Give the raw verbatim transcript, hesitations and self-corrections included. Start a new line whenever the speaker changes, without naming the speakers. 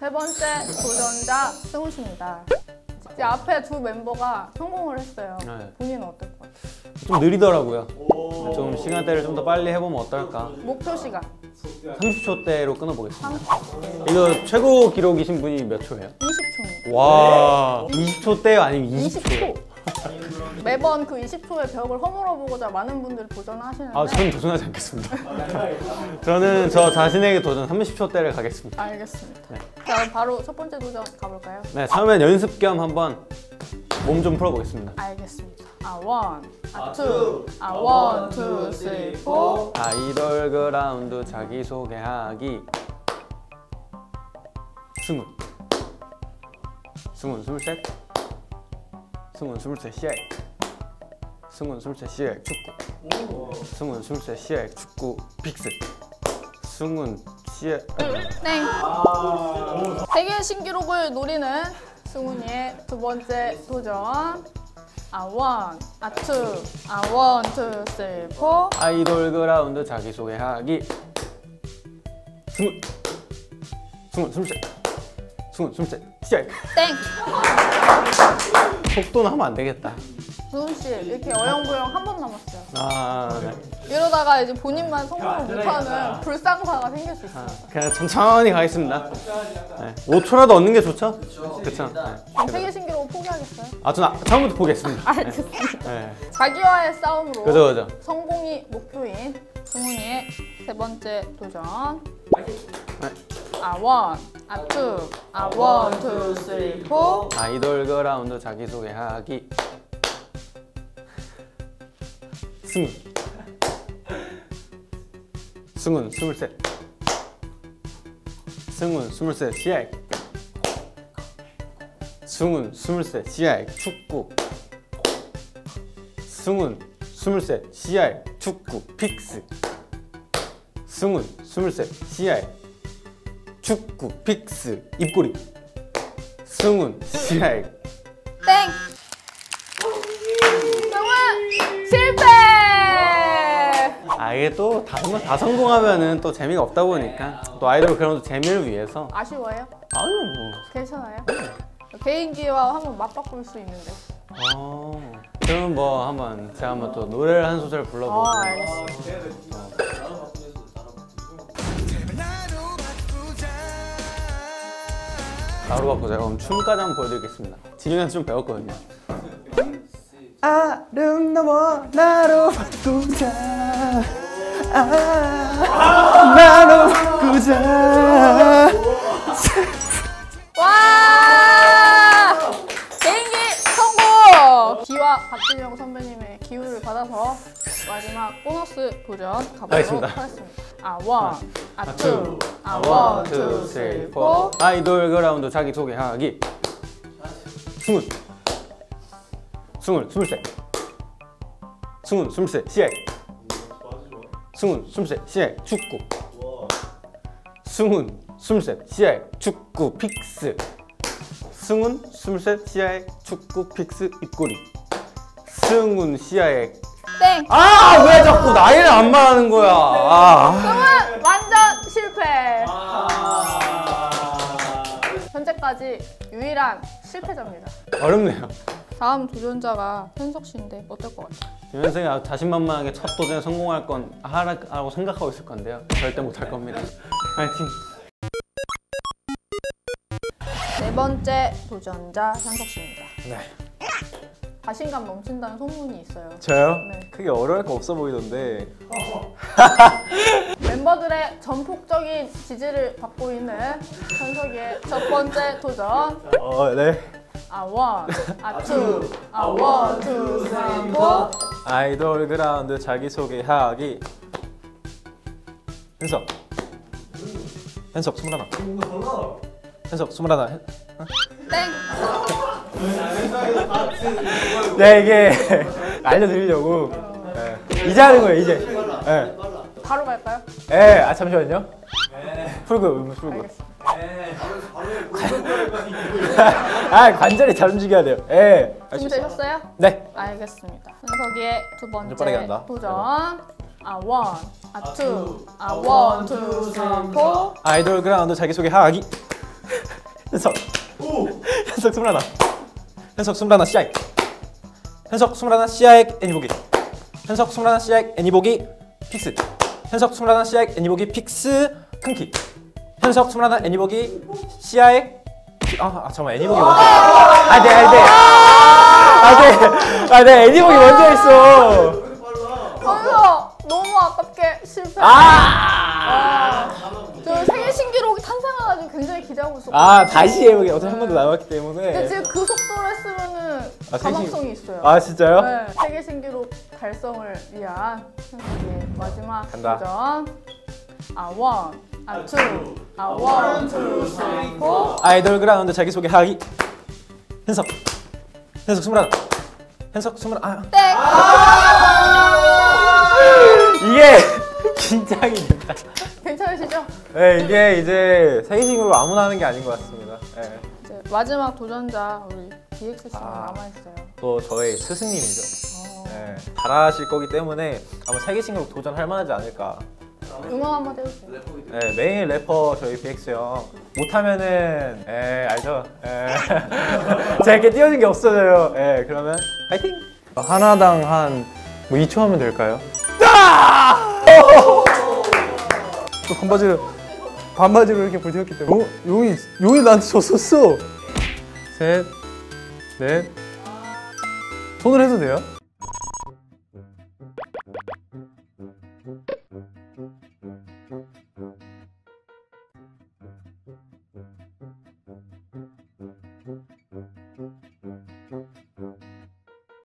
세 번째 도전자 승우 씨입니다. 이제 앞에 두 멤버가 성공을 했어요. 네. 본인은 어떨 것 같아요?
좀 느리더라고요. 좀 시간대를 좀 더 빨리 해보면 어떨까?
목표 시간
삼십 초대로 끊어보겠습니다. 이거 최고 기록이신 분이 몇 초예요?
이십 초입니다.
와, 이십 초대 아니면 이십 초?
이십 초. 매번 그 이십 초의 벽을 허물어보고자 많은 분들이 도전하시는데
아, 저는 도전하지 않겠습니다. 저는 저 자신에게 도전 삼십 초대를 가겠습니다.
알겠습니다.
네.
자, 그럼 바로 첫 번째 도전 가볼까요?
네, 처음엔 연습 겸 한번 몸 좀 풀어보겠습니다.
알겠습니다. 아, 원, 아, 투, 아, 원, 투, 쓰리, 포.
아이돌 그라운드 자기소개하기. 승훈. 승훈 스물셋. 승훈 스물셋 시작. 승훈 스물셋 시작 축구. 승훈 스물셋 시작 축구 픽스. 승훈 시작.
땡. 세계 신기록을 노리는 승훈이의 두 번째 도전. 아, 원, 아, 투, 아, 원, 투, 쓰리, 포.
아이돌 그라운드 자기소개하기. 승훈. 승훈 스물셋. 승훈 스물셋 시작.
땡.
속도는 하면 안 되겠다.
승훈 씨 이렇게 어영부영 한 번 남았어요.
아, 네.
이러다가 이제 본인만 성공을 못하는 불상사가 생길 수 있어요.
아, 그냥 천천히 가겠습니다. 네. 오 초라도 얻는 게 좋죠? 그쵸? 네.
세계 신기록을 포기하겠어요?
아, 전 아, 처음부터 포기했습니다.
알겠습니다.
네.
자기와의 싸움으로
그죠, 그죠.
성공이 목표인 승훈이의 세 번째 도전.
네.
아, 원, 아, 투, 아, 원, 투, 쓰리, 포.
아이돌 그라운드 자기소개하기. 승훈. 승훈 스물셋. 승훈 스물셋 시작. 승훈 스물셋 시작 축구. 승훈 스물셋 시작 축구 픽스. 승훈 스물셋 시작 축구 픽스 입꼬리. 승훈 시작.
땡! 승훈 실패!
아, 이게 또 다, 다 성공하면은 또 재미가 없다 보니까 또 아이돌 그라운드 재미를 위해서.
아쉬워요?
아유 뭐.
괜찮아요? 개인기와 한번 맞바꿀 수 있는데.
어, 그럼 뭐 한번 제가 한번 또 노래를 한 소절 불러보고.
아, 알겠습니다.
어. 나로 바꾸자. 그럼 춤까지 한번 보여드리겠습니다. 진영이한테 좀 배웠거든요. 아름다워 나로 바꾸자. 아, 나로 바꾸자.
와! 개인기 성공! 기와 박진영 선배님의 기운을 받아서 마지막 보너스 도전 가보도록
알겠습니다.
하겠습니다. 아, 원, 아, 투, 아, 원, 투, 쓰리, 포.
아이돌 그라운드 자기소개하기. 승훈. 승훈 스물셋. 승훈 스물셋 시작. 승훈 스물셋 시작 축구. 승훈 스물셋 시작 축구 픽스. 승훈 스물셋 시작 축구 픽스 입꼬리. 승훈 시작.
땡!
아, 왜 자꾸 나이를 안 말하는 거야. 아.
승훈 완전 실패! 현재까지 유일한 실패자입니다.
어렵네요.
다음 도전자가 현석 씨인데 어떨 것 같아요?
김현석이 아주 자신만만하게 첫 도전에 성공할 건 하라고 생각하고 있을 건데요. 절대 못할 겁니다. 파이팅!
네 번째 도전자 현석 씨입니다.
네.
자신감 넘친다는 소문이 있어요.
저요?
네.
크게 어려울 거 없어 보이던데.
멤버들의 전폭적인 지지를 받고 있는 현석이의 첫 번째 도전.
어, 네.
아, 원, 아, 투, 아, 원, 투, 쓰리, 포.
아이돌 그라운드 자기소개하기. 현석. 현석 스물하나. 현석 스물하나. 현...
땡!
네, 이게 알려드리려고. 네. 이제 하는 거예요, 이제. 네.
바로 갈까요?
네, 아 잠시만요. 풀고, 풀고.
알겠습니다.
아, 관절이 잘 움직여야 돼요. 예. 네,
준비되셨어요?
네.
알겠습니다. 현석이의 두
완전 빠르게
번째
한다.
도전. 아, 원, 아, 투, 아, 원, 투, 쓰리, 포.
아이돌 그라운드 자기소개하기. 현석. 현석 스물하나. 현석 스물하나 씨아이. 현석 스물하나 씨아이 애니보기. 현석 스물하나 씨아이 애니보기 픽스. 현석 스물하나 씨아이 애니보기 픽스 큰키. 현석 스물하나 애니보기 씨아이 아, 아 잠깐만 애니보기 먼저. 아, 네, 아, 네. 아, 네. 아, 네. 애니보기 먼저 했어.
현석 너무 아깝게 실패.
아.
저 세계 신기록이 탄생하기를 굉장히 기대하고 있었거든요.
아, 다시 해보기 어차피 한 번도 나왔기 때문에.
근데 지금 그 속도로 했으면은
아,
가망성이
세계-
있어요.
아, 진짜요?
네, 세계 신기록 달성을 위한 현석의 마지막
간다.
도전. 아 원, 아 투, 아 원, 투, 쓰리, 포.
아이돌 그라운드 자기소개하기. 현석. 현석 스물하나. 현석 스물하나. 아.
땡.
이게 긴장이 된다.
괜찮으시죠?
네, 이게 이제 세계신으로 아무나 하는 게 아닌 것 같습니다. 네.
이제 마지막 도전자 우리 디엑스 씨가
아.
남아 있어요.
또 저의 스승님이죠. 네, 잘하실 거기 때문에 아마 세계신으로 도전할 만하지 않을까.
응원 한번 해주세요.
네, 메인 래퍼 저희 비엑스 형 못하면은 에 알죠? 에 제가 이렇게 띄워준 게 없어져요. 에 그러면 파이팅!
하나당 한 뭐 이 초 하면 될까요? 또 반바지를 반바지로 이렇게 불태웠기 때문에 어? 용이 용이 나한테 졌었어. 셋, 넷. 손을 해도 돼요?